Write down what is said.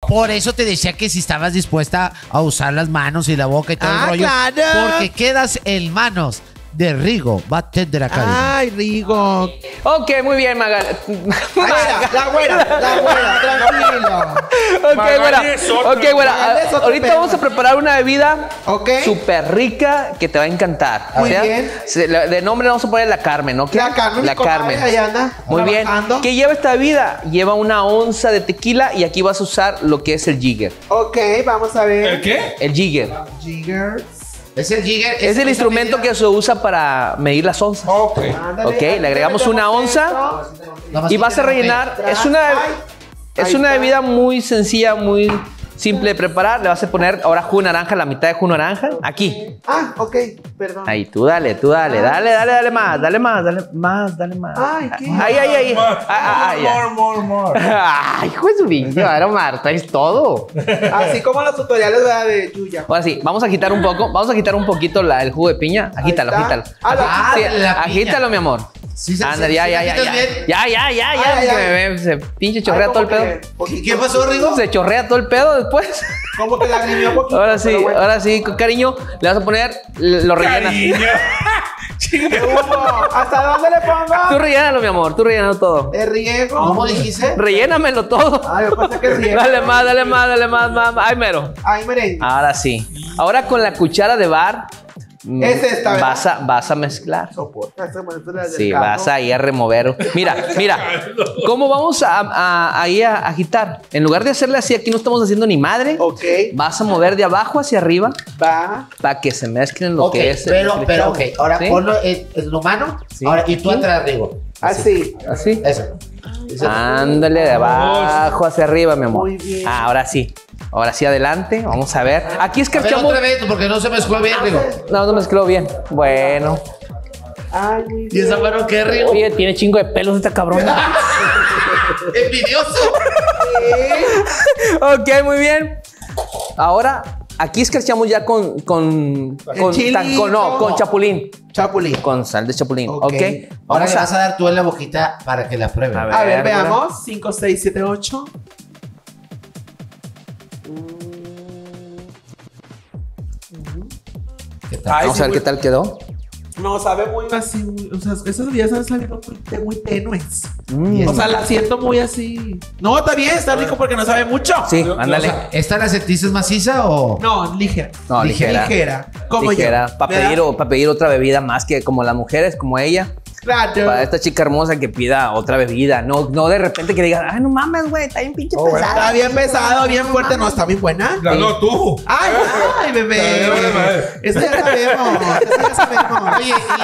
Por eso te decía que si estabas dispuesta a usar las manos y la boca y todo el rollo. Claro. Porque quedas en manos de Rigo Bartender Academy. Ay, Rigo. Ok, muy bien, Magal. La güera, tranquilo. Ok, güera. Magal es otro Ahorita pedo. vamos a preparar una bebida Ok. súper rica que te va a encantar. Muy bien. De nombre le vamos a poner la Carmen, ¿ok? La Carmen, La mi comadre, Carmen. ahí anda, Muy bien. trabajando. ¿Qué lleva esta bebida? Lleva 1 onza de tequila y aquí vas a usar lo que es el jigger. Ok, vamos a ver. ¿El qué? El jigger. Jiggers. Es el jigger. Es el instrumento que se usa para medir las onzas. Ok. Ándale, Ok, le agregamos metemos 1 onza. esto. Y vas a rellenar. Es una bebida muy sencilla, muy simple de preparar. Le vas a poner ahora jugo de naranja, la mitad de jugo de naranja. Aquí. Ah, ok, perdón. Ahí, tú dale. Dale más. Ay, ¿qué? Ahí. More. Ay, hijo de su niño, ahora Omar, traes todo. Así como los tutoriales ¿verdad? De Yuya. Ahora sí, vamos a quitar un poco, vamos a quitar un poquito el jugo de piña. Agítalo. Ahí está. Ah, la- Sí, la piña. agítalo, mi amor. Sí, Anda, sí, ya. sí, quitas bien. Ya, que me ve, se pinche chorrea Ay, todo el como pedo. que- ¿Qué pasó, Rigo? Se chorrea todo el pedo después. Como que lagrimió un poquito. Ahora sí, con cariño, le vas a poner, lo rellenas. Cariño. ¿Qué hubo? ¿Hasta dónde le pongo? Tú rellénalo, mi amor, tú rellénalo todo. ¿El riego? ¿Cómo dijiste? Rellénamelo todo. Ay, yo pensé que el riego. Dale más. Ay, mero. Ay, miren. Ahora sí. Ahora con la cuchara de bar. Es esta, ¿verdad? vas a mezclar. Soporta, ese momento del Sí, caldo. vas ahí a remover. Mira. ¿Cómo vamos ahí a agitar? En lugar de hacerle así, aquí no estamos haciendo ni madre. Ok, Vas a mover de abajo hacia arriba va. para que se mezclen lo Ok, que es. pero ok. Ahora ¿Sí? ponlo en lo mano. Sí. Ahora, y tú atrás, Rigo. Así. Así. Eso. Ándale, de abajo hacia arriba, mi amor. Muy bien. Ahora sí. Ahora sí, adelante. Vamos a ver. Aquí A ver, escarchamos. otra vez, porque no se mezcló bien, Rigo. No mezcló bien. Bueno. Ay, muy ¿Y bien. esa mano qué, Rigo? Oye, tiene chingo de pelos esta cabrona. ¡Envidioso! Ok, muy bien. Ahora, aquí escarchamos ya con chili, con ¿cómo? chapulín. Chapulín. Con sal de chapulín. Ok. Ok. Ahora Vamos le vas a dar tú en la boquita para que la pruebe. A ver. A ver, veamos. 5, 6, 7, 8. ¿Qué tal? Ay, Vamos sí, a ver muy- qué tal quedó. No, sabe muy así. O sea, esas bebidas han salido muy tenues. Mm. O sea, la siento muy así. No, está bien, está rico porque no sabe mucho. Sí, O ándale. sea, ¿esta la sentiste maciza o...? No, ligera. No, ligera. Ligera. Como Ligera. yo. Para ¿verdad? pedir otra bebida más que como las mujeres, como ella. Claro. Para esta chica hermosa que pida otra bebida. No de repente que diga, ay, no mames, güey, está bien pinche Está pesada. bien pesado, bien fuerte. No, está bien buena. No, tú. Ay, Dale, bebé. madre. Eso ya sabemos. Eso ya sabemos. Oye,